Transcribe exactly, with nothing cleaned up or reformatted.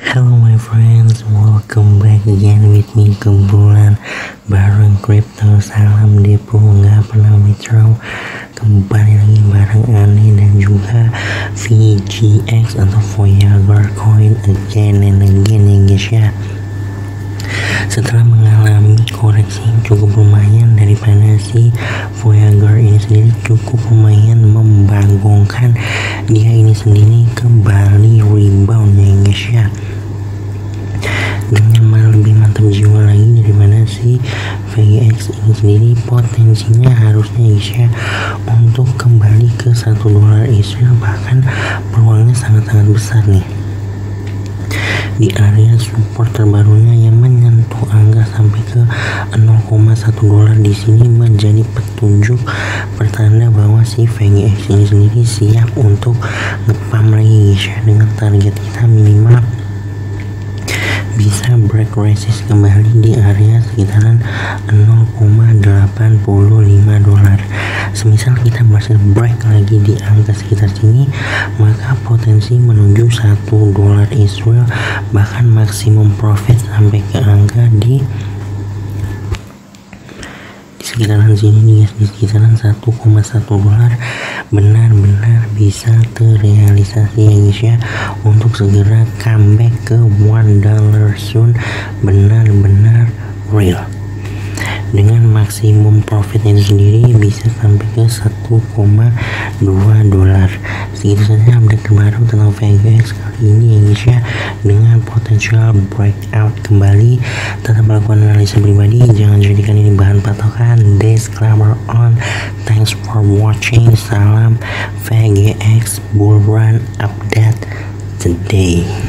Hello my friends, welcome back again with me Kumpulan bareng Crypto. Salam depo nggak pernah withdraw. Kembali lagi bareng Ani dan juga V G X atau Voyager Coin again and again ya guys ya. Setelah mengalami koreksi yang cukup lumayan daripada si Voyager ini sendiri cukup lumayan membagongkan, dia ini sendiri kembali rebound ya guys ya, dengan lebih mantap jiwa lagi daripada si V G X ini sendiri. Potensinya harusnya guys ya untuk kembali ke satu dolar Israel, bahkan peluangnya sangat-sangat besar nih di area support terbarunya yang menyentuh angka sampai ke nol koma satu dolar. Di sini menjadi petunjuk pertanda bahwa si V G X ini sendiri siap untuk ngepam lagi guys ya, dengan target kita minimal bisa break resist kembali di area sekitaran nol koma delapan lima dolar. Semisal kita masih break lagi di angka sekitar sini, maka potensi menuju satu dolar Israel, bahkan maksimum profit sampai ke angka di sekitaran sini nih guys, di sekitaran satu koma satu dolar benar-benar bisa terrealisasi ya guys ya, untuk segera comeback ke one dollar soon, benar-benar real dengan maksimum profitnya itu sendiri bisa sampai ke satu koma dua dolar. Segitu saja update terbaru tentang V G X kali ini ya guys ya, dengan potensial breakout kembali. Tetap melakukan analisa pribadi, jangan jadikan ini bahan patokan. Disclaimer on. Thanks for watching. Salam V G X bull run update today.